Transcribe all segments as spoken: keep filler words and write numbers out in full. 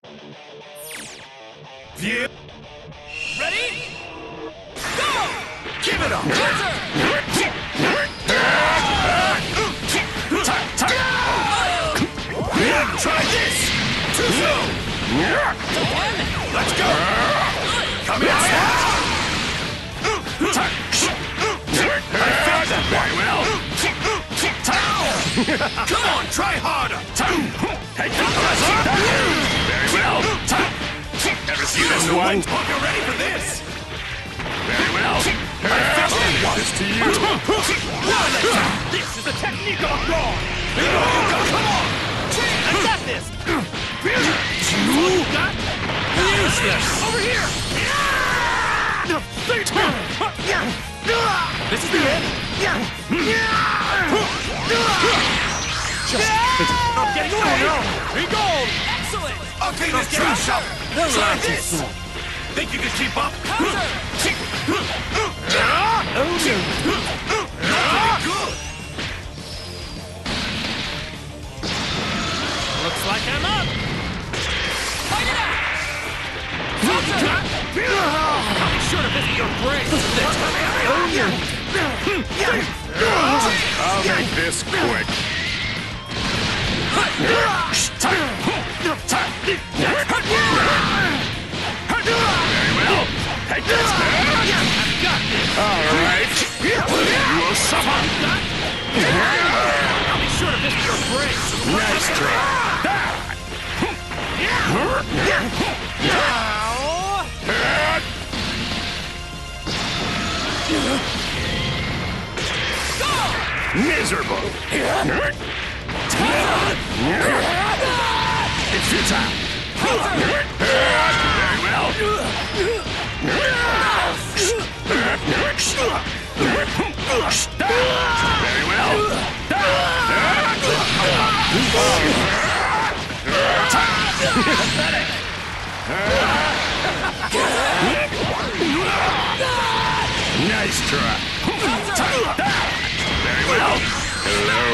View. Ready? Go! Give it up! Try this! Too soon! Let's go! Come here! I fixed that very well! Come on, try harder! Take the pressure! Very well! Ever seen this one? Hope you're ready for this! Very well! I fixed it! This to you! This is the technique of a god! Come on! I got this! You got? Useless! Over here! This is the end! Not getting away! Be gold! Excellent! I'll take this trap shot! Try this! Think you can keep up? Counter! Not very good! Looks like I'm up! Fight it out! Counter! I'll be sure to visit your grave! I'll make this quick. Very well. Take this. All right. You will suffer. I'll be sure to visit your grave! Nice try. Miserable. It's your time. Very well. Very well. Pathetic. Nice try. Very well. Hello.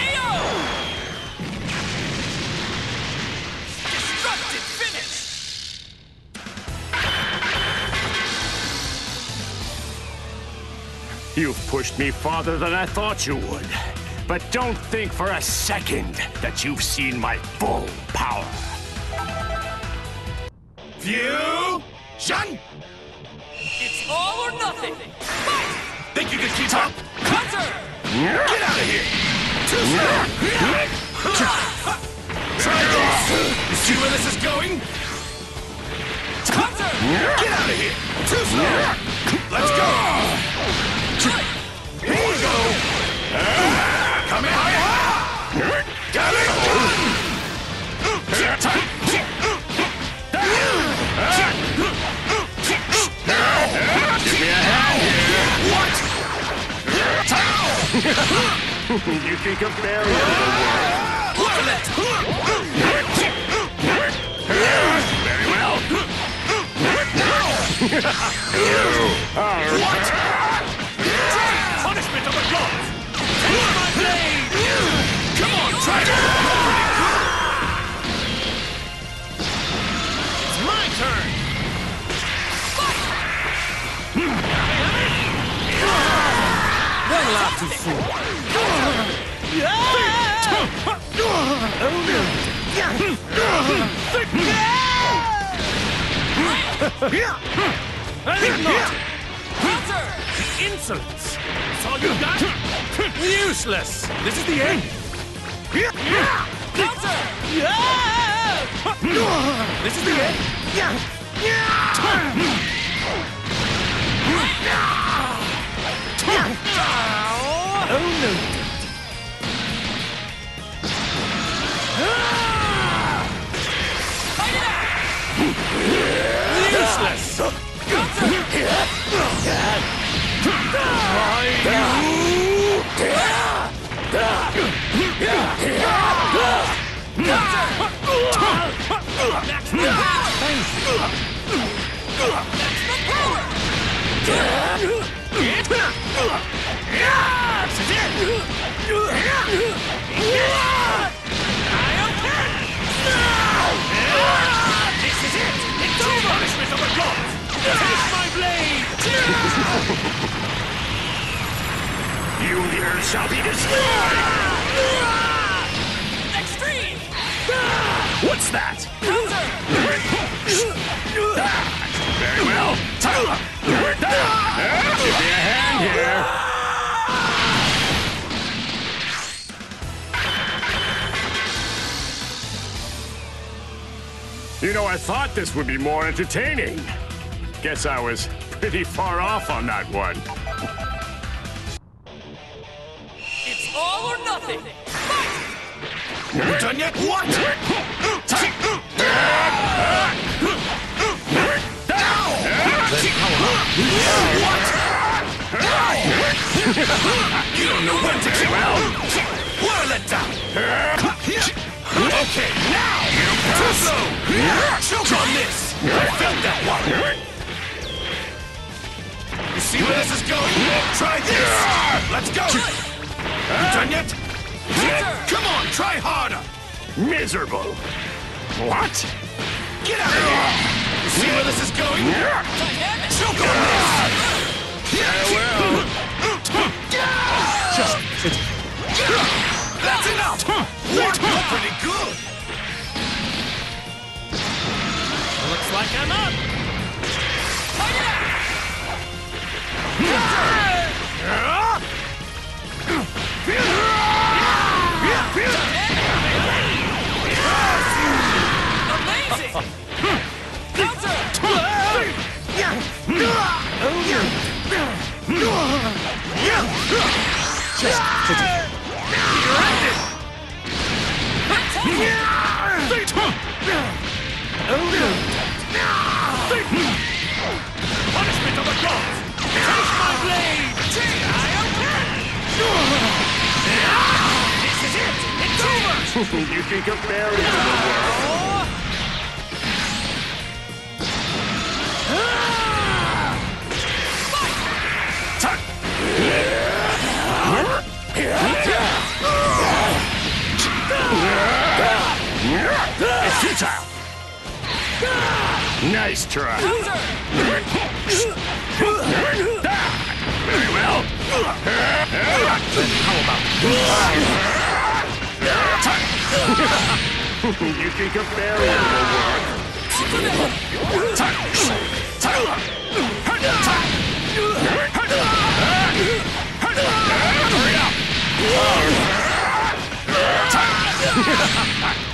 Destructive finish! You've pushed me farther than I thought you would. But don't think for a second that you've seen my full power. Fusion! It's all or nothing! Fight! Think you can keep up? Counter! Get out of here! Too slow! Try this! You see where this is going? Counter! Get out of here! Too slow! Let's go! Here we go! Come in! Got it! Give me a hand here. What? You think a barrier will work? Look at it! Very well. What? Punishment of the gods! Take my blade! Come on, try it! It's my turn! One lap too soon! I think not! Counter! The insolence! That's all you got? Useless! This is the end! Counter! This is the end! Oh no! Fight it out! Useless! What's that? Counter! Very well. Give me a hand here. You know, I thought this would be more entertaining. Guess I was pretty far off on that one. It's all or nothing! Fight! You done yet? What? You don't know when to get well. What a letdown! Okay, now! Too slow! Choke on this! I felt that one! You see where this is going? Try this! Let's go! You done yet? Come on, try harder! Miserable. What? Get out of here! You see where this is going? Dynamic! Choke on this! Farewell. Just... That's enough! What? You're pretty good! Looks like I'm up! Fight it out! Amazing! Counter! Punishment of the gods! Take my blade! This is it! It's over! You can compare it to the world. It's futile. Nice try. Very well. How about you can compare it to the world. Hurry up!